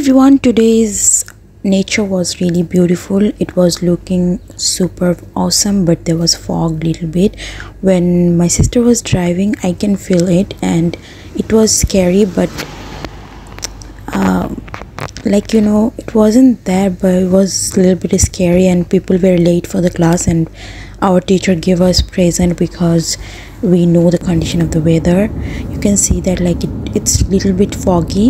everyone, today's nature was really beautiful. It was looking super awesome, but there was fog little bit. When my sister was driving, I can feel it, and it was scary, but it wasn't there, but it was a little bit scary, and people were late for the class, and our teacher gave us present because we know the condition of the weather. You can see that it's a little bit foggy.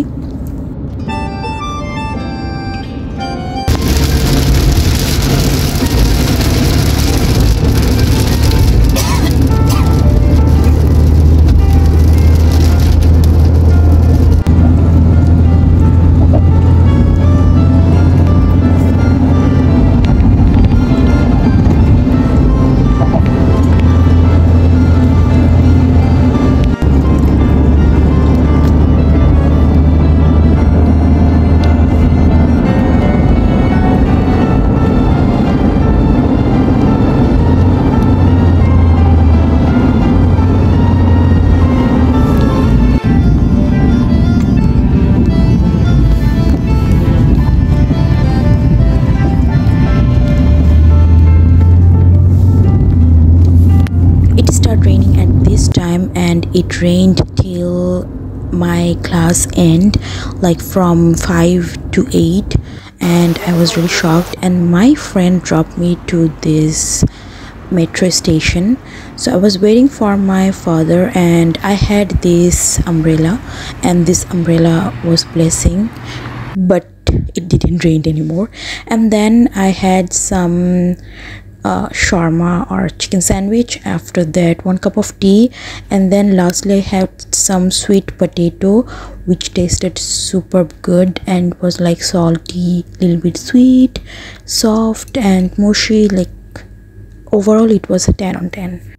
It started raining at this time, and it rained till my class end, like from 5 to 8, and I was really shocked. And my friend dropped me to this metro station, so I was waiting for my father, and I had this umbrella, and this umbrella was blessing, but it didn't rain anymore. And then I had some shawarma or chicken sandwich, after that 1 cup of tea, and then lastly I had some sweet potato which tasted super good and was like salty, little bit sweet, soft and mushy. Like overall it was a 10 on 10.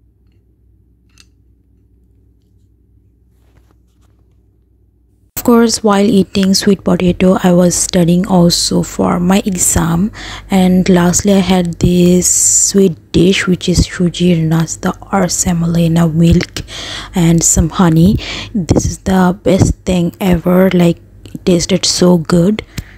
Of course, while eating sweet potato, I was studying also for my exam. And lastly, I had this sweet dish which is suji nasta or semolina milk and some honey. This is the best thing ever. Like, it tasted so good.